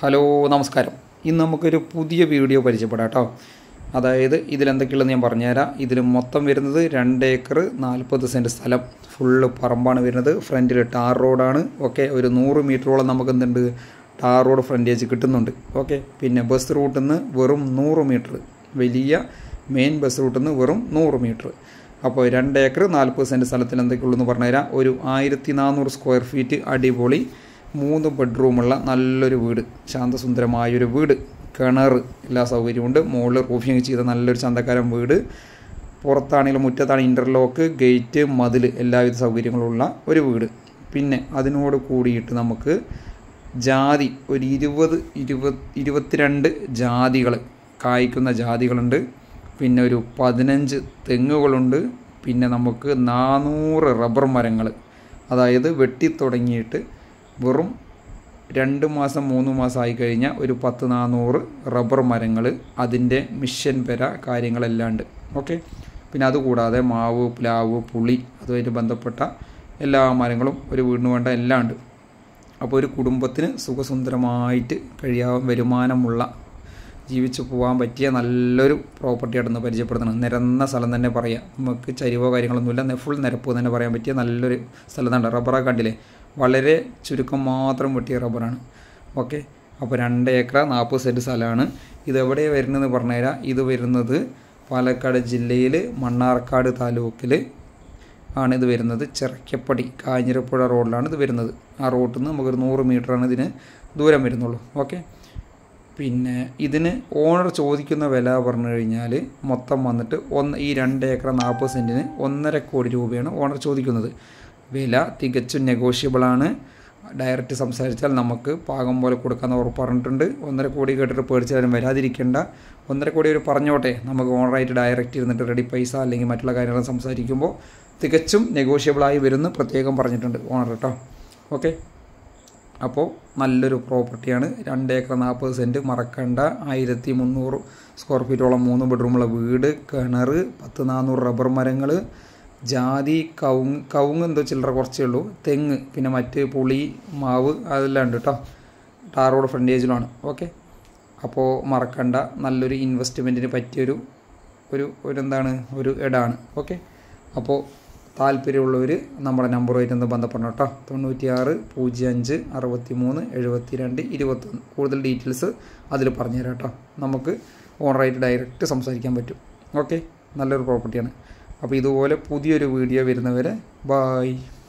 Hello നമസ്കാരം. ഇന്ന് നമുക്കൊരു പുതിയ വീഡിയോ പരിചയപ്പെടാം കേട്ടോ. അതായത് ഇതിലെന്തൊക്കെയുള്ളതെന്ന് ഞാൻ പറഞ്ഞുതരാം. ഇതിൽ മൊത്തം വരുന്നത് 2 ഏക്കർ 40 സെൻറ്റ് സ്ഥലം, ഫുള്ള് പറമ്പാണ് വരുന്നത്. ഫ്രണ്ടിൽ ടാർ റോഡാണ്. ഓക്കെ, ഒരു 100 മീറ്ററോളം നമുക്ക് എന്തുണ്ട്, ടാർ റോഡ് ഫ്രണ്ടേജ് കിട്ടുന്നുണ്ട്. ഓക്കെ, പിന്നെ ബസ് റൂട്ടിൽ നിന്ന് വെറും 100 മീറ്റർ, വലിയ മെയിൻ ബസ് റൂട്ടിൽ നിന്ന് വെറും 100 മീറ്റർ. അപ്പോൾ 2 ഏക്കർ 40 സെൻറ്റ് സ്ഥലത്തിൽ എന്തൊക്കെയുള്ളൂ എന്ന് പറഞ്ഞുതരാം. ഒരു 1400 സ്ക്വയർ ഫീറ്റ് അടിപൊളി 3 ബെഡ്റൂമുള്ള നല്ലൊരു വീട്, ശാന്തസുന്ദരമായൊരു വീട്, കിണർ, എല്ലാ സൗകര്യമുണ്ട്. മുകളിൽ റൂഫിങ് ചെയ്ത നല്ലൊരു ചന്തക്കാരൻ വീട്. പുറത്താണെങ്കിലും മുറ്റത്താണ് ഇൻ്റർലോക്ക്, ഗേറ്റ്, മതിൽ, എല്ലാവിധ സൗകര്യങ്ങളുള്ള ഒരു വീട്. പിന്നെ അതിനോട് കൂടിയിട്ട് നമുക്ക് ജാതി ഒരു 22 ജാതികൾ, കായ്ക്കുന്ന ജാതികളുണ്ട്. പിന്നെ ഒരു 15 തെങ്ങുകളുണ്ട്. പിന്നെ നമുക്ക് 400 റബ്ബർ മരങ്ങൾ, അതായത് വെട്ടിത്തുടങ്ങിയിട്ട് വെറും 2 മാസം 3 മാസം ആയിക്കഴിഞ്ഞാൽ ഒരു 10-400 റബ്ബർ മരങ്ങൾ, അതിൻ്റെ മിഷൻ പെര കാര്യങ്ങളെല്ലാം ഉണ്ട്. ഓക്കെ, പിന്നെ അതുകൂടാതെ മാവ്, പ്ലാവ്, പുളി, അതുമായിട്ട് ബന്ധപ്പെട്ട എല്ലാ മരങ്ങളും ഒരു വീടിന് വേണ്ട എല്ലാം ഉണ്ട്. അപ്പോൾ ഒരു കുടുംബത്തിന് സുഖസുന്ദരമായിട്ട് കഴിയാൻ വരുമാനമുള്ള, ജീവിച്ചു പോകാൻ പറ്റിയ നല്ലൊരു പ്രോപ്പർട്ടിയായിട്ടൊന്ന് പരിചയപ്പെടുത്തണം. നിരന്ന സ്ഥലം തന്നെ പറയാം, നമുക്ക് ചരിവോ കാര്യങ്ങളൊന്നുമില്ല, ഫുൾ നിരപ്പ് തന്നെ പറയാൻ പറ്റിയ നല്ലൊരു സ്ഥലം തന്നെ. റബ്ബറൊക്കെ കണ്ടില്ലേ, വളരെ ചുരുക്കം മാത്രം വെട്ടിയ റബ്ബറാണ്. ഓക്കെ, അപ്പോൾ 2 ഏക്കർ 40 സെൻറ്റ് സ്ഥലമാണ്. ഇതെവിടെ വരുന്നതെന്ന് പറഞ്ഞുതരാം. ഇത് വരുന്നത് പാലക്കാട് ജില്ലയിൽ മണ്ണാർക്കാട് താലൂക്കിൽ ആണ് ഇത് വരുന്നത്. ചിറക്കപ്പടി കാഞ്ഞിരപ്പുഴ റോഡിലാണ് ഇത് വരുന്നത്. ആ റോഡിൽ നിന്ന് നമുക്കൊരു 100 മീറ്ററാണ് ഇതിന് ദൂരം വരുന്നുള്ളൂ. ഓക്കെ, പിന്നെ ഇതിന് ഓണർ ചോദിക്കുന്ന വില പറഞ്ഞു കഴിഞ്ഞാൽ മൊത്തം വന്നിട്ട് ഈ 2 ഏക്കർ 40 സെൻറ്റിന് 1.5 കോടി രൂപയാണ് ഓണർ ചോദിക്കുന്നത്. വില തികച്ചും നെഗോഷ്യബിളാണ്. ഡയറക്റ്റ് സംസാരിച്ചാൽ നമുക്ക് പാകം പോലെ കൊടുക്കാമെന്ന് ഉറപ്പ് പറഞ്ഞിട്ടുണ്ട്. 1.5 കോടി കേട്ടിട്ട് പേടിച്ചാലും വരാതിരിക്കേണ്ട. 1.5 കോടി ഒരു പറഞ്ഞോട്ടെ, നമുക്ക് ഓണറായിട്ട് ഡയറക്റ്റ് ഇരുന്നിട്ട് റെഡി പൈസ അല്ലെങ്കിൽ മറ്റുള്ള കാര്യങ്ങൾ സംസാരിക്കുമ്പോൾ തികച്ചും നെഗോഷ്യബിളായി വരുമെന്ന് പ്രത്യേകം പറഞ്ഞിട്ടുണ്ട് ഓണർ കേട്ടോ. ഓക്കെ, അപ്പോൾ നല്ലൊരു പ്രോപ്പർട്ടിയാണ്. 2 ഏക്കർ 40 സെൻറ്റ്, മറക്കണ്ട. 1300 സ്ക്വയർ ഫീറ്റോളം 3 ബെഡ്റൂമുള്ള വീട്, കിണർ, 10-400 റബ്ബർ മരങ്ങൾ, ജാതി, കവുങ്ങ് എന്തോ ചില്ലറ കുറച്ചേ ഉള്ളൂ, തെങ്ങ്, പിന്നെ മറ്റ് പുളി, മാവ്, അതെല്ലാം ഉണ്ട് കേട്ടോ. Tar road ഫ്രണ്ടേജിലാണ്. ഓക്കെ, അപ്പോൾ മറക്കണ്ട, നല്ലൊരു ഇൻവെസ്റ്റ്മെൻറ്റിന് പറ്റിയൊരു ഒരു ഇടാണ്. ഓക്കെ, അപ്പോൾ താല്പര്യമുള്ളവർ നമ്മുടെ നമ്പറുമായിട്ട് ഒന്ന് ബന്ധപ്പെടണം കേട്ടോ. 96 05 63 72 21. കൂടുതൽ ഡീറ്റെയിൽസ് അതിൽ പറഞ്ഞുതരാം കേട്ടോ. നമുക്ക് ഓണറായിട്ട് ഡയറക്റ്റ് സംസാരിക്കാൻ പറ്റും. ഓക്കെ, നല്ലൊരു പ്രോപ്പർട്ടിയാണ്. അപ്പോൾ ഇതുപോലെ പുതിയൊരു വീഡിയോ വരുന്നവരെ ബായ്.